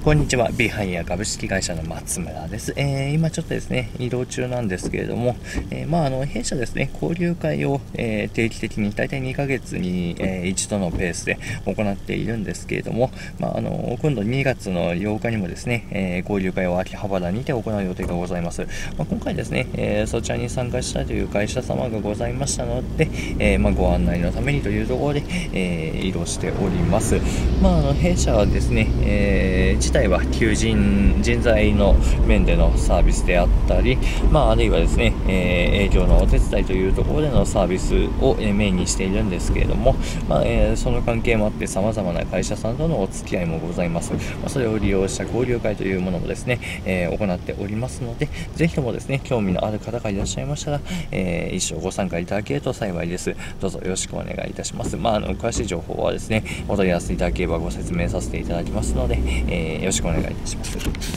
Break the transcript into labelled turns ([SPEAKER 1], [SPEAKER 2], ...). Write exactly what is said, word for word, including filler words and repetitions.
[SPEAKER 1] こんにちは。ビハイヤ株式会社の松村です。えー、今ちょっとですね、移動中なんですけれども、えー、まあ、あの、弊社ですね、交流会を、えー、定期的に、大体にかげつに、えー、一度のペースで行っているんですけれども、まあ、あの、今度にがつのようかにもですね、えー、交流会を秋葉原にて行う予定がございます。まあ、今回ですね、えー、そちらに参加したいという会社様がございましたので、えー、まあ、ご案内のためにというところで、えー、移動しております。まあ、あの、弊社はですね、えー、自体は求人人材の面でのサービスであったり、まあ、あるいはですね、えー、営業のお手伝いというところでのサービスを、えー、メインにしているんですけれども、まあえー、その関係もあって様々な会社さんとのお付き合いもございます。まあ、それを利用した交流会というものもですね、えー、行っておりますので、ぜひともですね、興味のある方がいらっしゃいましたら、えー、一生ご参加いただけると幸いです。どうぞよろしくお願いいたします。まあ、あの詳しい情報はですね、お問い合わせいただければご説明させていただきますので、えー、よろしくお願いいたします。